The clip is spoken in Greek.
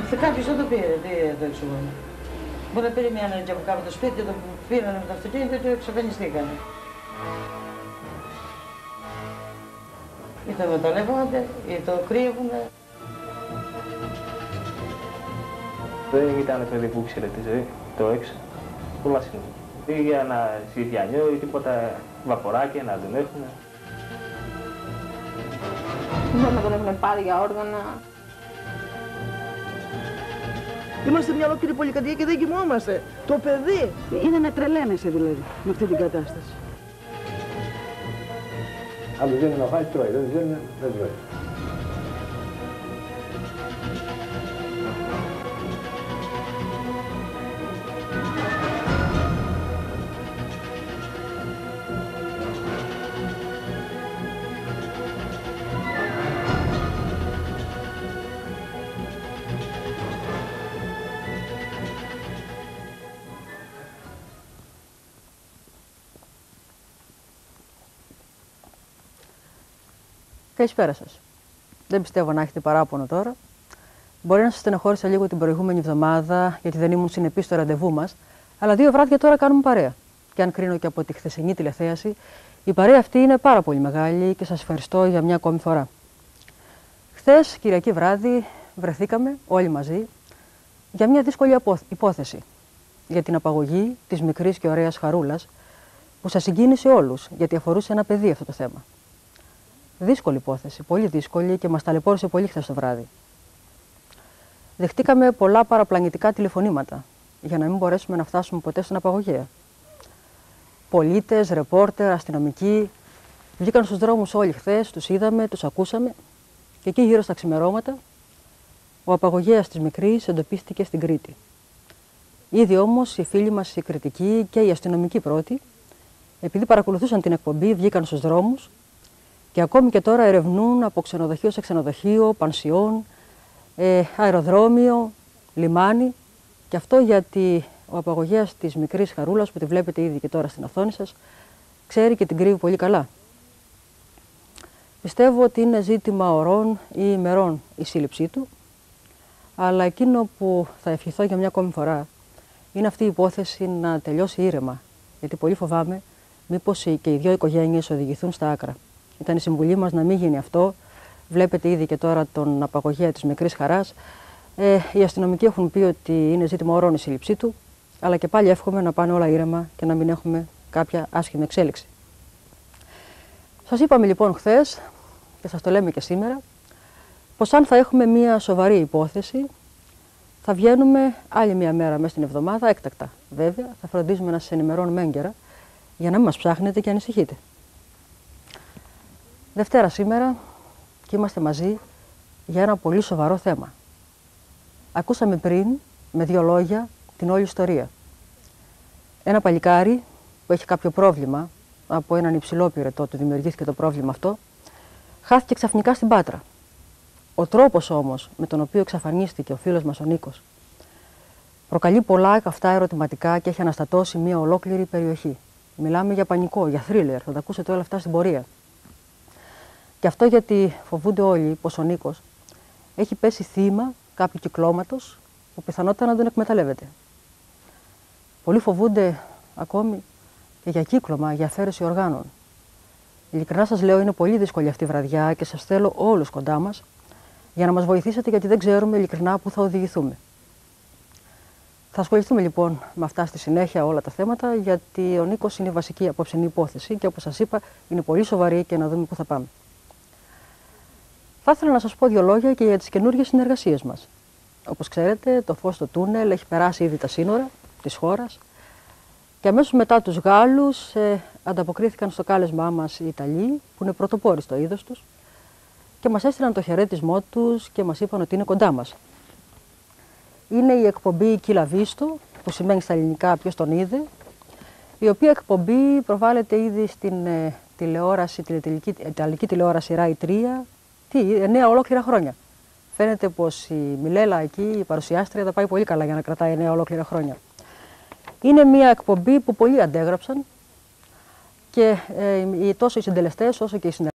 Κάποιος δεν το πήρε, το εξωγόνο. Μπορεί να περιμένανε και από κάπου το σπίτι, το πήρανε με το αυτοκίνητο και εξαφανιστήκανε. Ή το μεταλλεύονται, ή το κρύβουνε. Δεν ήταν παιδί που ήξερε τη ζωή, το έξω. Πολλά σύνομα. Ή για ένα σιδιανιό ή τίποτα βαποράκια να τον έχουν. Να τον έχουν πάρει για όργανα. Είμαστε μια ολόκληρη πολυκατοικία και δεν κοιμόμαστε. Το παιδί. Είναι να τρελαίνεσαι δηλαδή με αυτή την κατάσταση. Αν του δίνουν να φάει, τρώει. Δεν του δίνουν, δεν τρώει. Καλησπέρα σας. Δεν πιστεύω να έχετε παράπονο τώρα. Μπορεί να σας στενοχώρησα λίγο την προηγούμενη εβδομάδα, γιατί δεν ήμουν συνεπής στο ραντεβού μας, αλλά 2 βράδια τώρα κάνουμε παρέα. Και αν κρίνω και από τη χθεσινή τηλεθέαση, η παρέα αυτή είναι πάρα πολύ μεγάλη και σας ευχαριστώ για μια ακόμη φορά. Χθες, Κυριακή βράδυ, βρεθήκαμε όλοι μαζί για μια δύσκολη υπόθεση. Για την απαγωγή της μικρής και ωραίας Χαρούλας, που σας συγκίνησε όλους, γιατί αφορούσε ένα παιδί αυτό το θέμα. Δύσκολη υπόθεση, πολύ δύσκολη και μας ταλαιπώρησε πολύ χθες το βράδυ. Δεχτήκαμε πολλά παραπλανητικά τηλεφωνήματα για να μην μπορέσουμε να φτάσουμε ποτέ στον απαγωγέα. Πολίτες, ρεπόρτερ, αστυνομικοί βγήκαν στους δρόμους όλοι χθες, τους είδαμε, τους ακούσαμε και εκεί γύρω στα ξημερώματα ο απαγωγέας της μικρής εντοπίστηκε στην Κρήτη. Ήδη όμως οι φίλοι μας οι κριτικοί και οι αστυνομικοί πρώτοι, επειδή παρακολουθούσαν την εκπομπή, βγήκαν στους δρόμους και ακόμη και τώρα ερευνούν από ξενοδοχείο σε ξενοδοχείο, πανσιόν, αεροδρόμιο, λιμάνι. Και αυτό γιατί ο απαγωγέας της μικρής Χαρούλας, που τη βλέπετε ήδη και τώρα στην οθόνη σας, ξέρει και την κρύβει πολύ καλά. Πιστεύω ότι είναι ζήτημα ωρών ή ημερών η σύλληψή του, αλλά εκείνο που θα ευχηθώ για μια ακόμη φορά είναι αυτή η υπόθεση να τελειώσει ήρεμα, γιατί πολύ φοβάμαι μήπως και οι 2 οικογένειες οδηγηθούν στα άκρα. Ήταν η συμβουλή μας να μην γίνει αυτό. Βλέπετε ήδη και τώρα τον απαγωγέα της μικρής Χαράς. Οι αστυνομικοί έχουν πει ότι είναι ζήτημα ωρών η σύλληψή του, αλλά και πάλι εύχομαι να πάνε όλα ήρεμα και να μην έχουμε κάποια άσχημη εξέλιξη. Σας είπαμε λοιπόν χθες, και σας το λέμε και σήμερα, πως αν θα έχουμε μία σοβαρή υπόθεση, θα βγαίνουμε άλλη μία μέρα μέσα στην εβδομάδα, έκτακτα βέβαια, θα φροντίζουμε να σας ενημερώνουμε έγκαιρα, για να μην μας ψάχνετε και ανησυχείτε. Δευτέρα σήμερα και είμαστε μαζί για ένα πολύ σοβαρό θέμα. Ακούσαμε πριν, με 2 λόγια, την όλη ιστορία. Ένα παλικάρι που έχει κάποιο πρόβλημα, από έναν υψηλό πυρετό του δημιουργήθηκε το πρόβλημα αυτό, χάθηκε ξαφνικά στην Πάτρα. Ο τρόπος όμως με τον οποίο εξαφανίστηκε ο φίλος μας ο Νίκος προκαλεί πολλά καυτά ερωτηματικά και έχει αναστατώσει μια ολόκληρη περιοχή. Μιλάμε για πανικό, για θρίλερ, θα τα ακούσετε όλα αυτά στην πορεία. Και αυτό γιατί φοβούνται όλοι πως ο Νίκος έχει πέσει θύμα κάποιου κυκλώματος που πιθανότατα να τον εκμεταλλεύεται. Πολλοί φοβούνται ακόμη και για κύκλωμα, για αφαίρεση οργάνων. Ειλικρινά σας λέω, είναι πολύ δύσκολη αυτή η βραδιά και σας θέλω όλους κοντά μας για να μας βοηθήσετε, γιατί δεν ξέρουμε ειλικρινά πού θα οδηγηθούμε. Θα ασχοληθούμε λοιπόν με αυτά στη συνέχεια όλα τα θέματα, γιατί ο Νίκος είναι η βασική απόψινή υπόθεση και όπως σας είπα είναι πολύ σοβαρή και να δούμε πού θα πάμε. Θα ήθελα να σας πω 2 λόγια και για τις καινούργιες συνεργασίες μας. Όπως ξέρετε, το φως στο τούνελ έχει περάσει ήδη τα σύνορα της χώρας και αμέσως μετά τους Γάλλους ανταποκρίθηκαν στο κάλεσμά μας οι Ιταλοί, που είναι πρωτοπόροι στο είδος τους, και μας έστειλαν το χαιρέτισμό τους και μας είπαν ότι είναι κοντά μας. Είναι η εκπομπή Chi l'ha visto, που σημαίνει στα ελληνικά ποιος τον είδε, η οποία εκπομπή προβάλλεται ήδη στην τηλεόραση, ιταλική τηλεόραση Rai 3, 9 ολόκληρα χρόνια. Φαίνεται πως η Μιλέλα εκεί, η παρουσιάστρια, θα πάει πολύ καλά για να κρατάει 9 ολόκληρα χρόνια. Είναι μια εκπομπή που πολλοί αντέγραψαν και τόσο οι συντελεστές όσο και οι συνεργάτες